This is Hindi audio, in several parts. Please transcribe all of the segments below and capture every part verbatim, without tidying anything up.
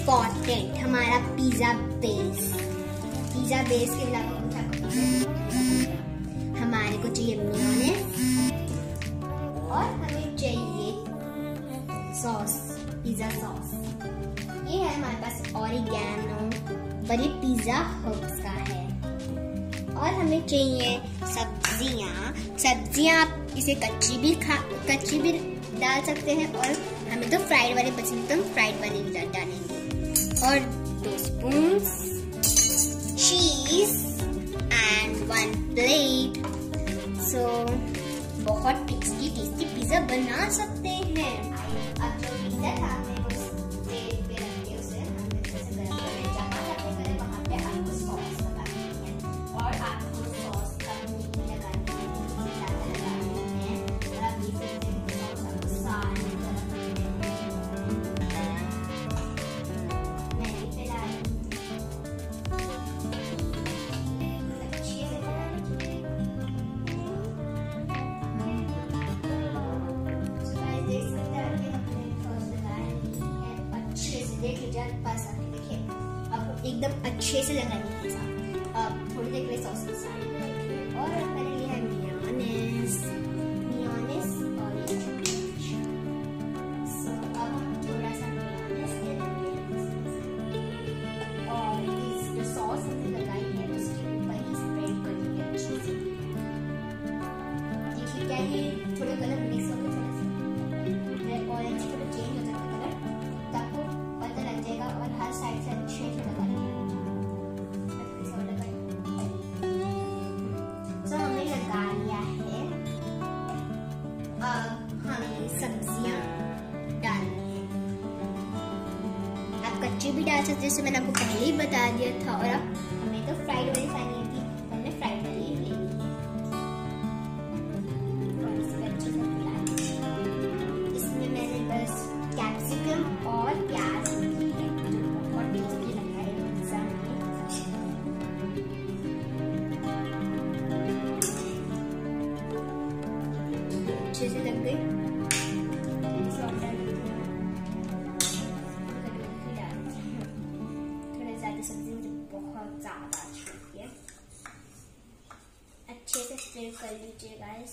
इम्पोर्टेंट हमारा पिज्जा बेस। पिज्जा बेस के अलावा हमारे को चाहिए मेयोनेज़ और हमें चाहिए सॉस, पिज्जा सॉस। ये है हमारे पास ऑरिगैनो, पर ये पिज्जा हब्स का है। और हमें चाहिए सब्जियां। सब्जियां आप इसे कच्ची भी खा कच्ची भी डाल सकते हैं, और हमें तो फ्राइड वाले पसंद तो हम फ्राइड वाले भी डालेंगे। और दो स्पून चीज एंड वन प्लेट। सो बहुत टेस्टी टेस्टी पिज्जा बना सकते हैं। अब जो पिज्जा था मैं उस प्लेट पे रख के उसे हम अच्छे से गरम कर लें। जहाँ जाके करें वहाँ पे आपको सॉस लगानी है, और आपको सॉस कम नहीं लगानी है, ज़्यादा लगानी है। और आप देख सकते हैं कि सॉस आपको सारे गरम मैं भी फैला रही हूँ अच्छे से फैला रही हूँ। देख सकते हैं कि हमने सॉस लगाई है अच्छे से। देख लीजिए पास आके देखिए, आपको एकदम अच्छे से लगानी है साथ। अब थोड़ी देर के लिए सॉस को साइड में रखिए, और मैंने लिया है मेयोनेज़ मेयोनेज़ और ये चॉकलेट। सो अब हम थोड़ा सा मेयोनेज़ ले लेंगे और इस जो सॉस हमने लगाई है उसके ऊपर ही स्प्रेड कर देंगे अच्छे से। देखिए क्या ये थोड़ा कलर मिक्स हो गया, ऑरेंज थोड़ा चेंज हो जाता है कलर, तो आपको पता लग जाएगा। और हर साइड से अच्छे से लगाइए। तो हमने लगा लिया है। अब हमें सब्जियां डालनी है। आप कच्ची भी डाल सकते हैं, जैसे मैंने आपको पहले ही बता दिया था। और अब हमें तो फ्राइड वाली खानी थी, तो हमने फ्राइड वाली ले ली है। और इसमें अच्छे से इसमें मैंने बस कैप्सिकम और प्याज ली है, जो बहुत टेस्टी लगता है पिज्जा में। अच्छे से लग गई। थोड़ा ज्यादा सब्जी मुझे बहुत ज्यादा अच्छी लगती है। अच्छे से स्प्रेड कर लीजिए गाइस।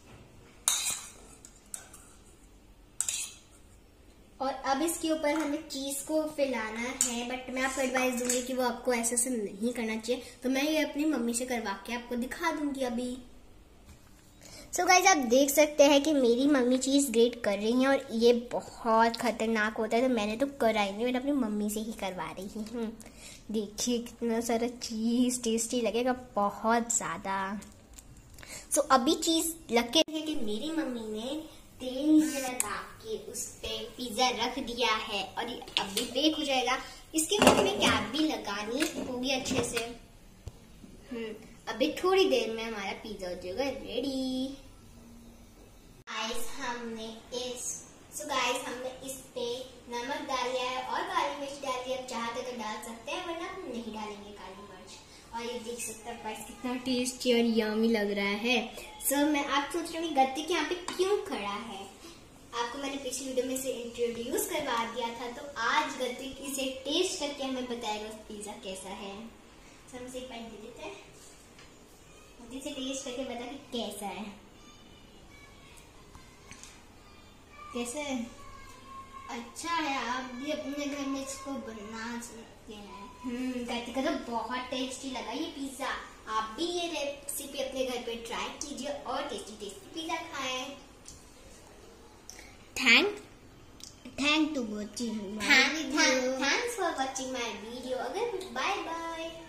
और अब इसके ऊपर हमें चीज को फैलाना है, बट मैं आपको एडवाइस दूंगी कि वो आपको ऐसे से नहीं करना चाहिए। तो मैं ये अपनी मम्मी से करवा के आपको दिखा दूंगी अभी। सो so गाइज आप देख सकते हैं कि मेरी मम्मी चीज ग्रेट कर रही हैं, और ये बहुत खतरनाक होता है, तो मैंने तो करा ही नहीं, मैंने अपनी मम्मी से ही करवा रही हूँ। देखिए कितना सारा चीज टेस्टी लगेगा, बहुत ज्यादा। सो so, अभी चीज लग के है कि मेरी मम्मी ने तेल नीचे लगा के उस पे पिज्जा रख दिया है, और ये अभी बेक हो जाएगा। इसके बाद में कैप भी लगानी होगी अच्छे से। हम्म अभी थोड़ी देर में हमारा पिज्जा हो जाएगा रेडी। गाइस हमने इस सो गाइस हमने इस पे नमक डाल दिया है और काली मिर्च डाल दी। अब चाहते तो डाल सकते हैं, वरना हम नहीं डालेंगे काली मिर्च। और ये देख सकते हैं गाइस कितना टेस्टी और यम्मी लग रहा है। सो so, मैं आप सोच रही हूँ गत्ते यहाँ पे क्यों खड़ा है। आपको मैंने पिछली वीडियो में से इंट्रोड्यूस करवा दिया था, तो आज गत्ते इसे टेस्ट करके हमें बताएगा पिज्जा कैसा है। so, हम इसे एक बाइट दे देते हैं, इसे टेस्ट करके बता कि कैसा है। कैसा है? अच्छा है। आप भी अपने घर में इसको बना सकते हैं। हम्म गत्ते का तो बहुत टेस्टी लगा ये पिज्जा। आप भी ये रेसिपी अपने घर पे ट्राई कीजिए और टेस्टी टेस्टी पिज्जा खाएं। Thank thank to watching thanks for watching my video. अगर बाय बाय।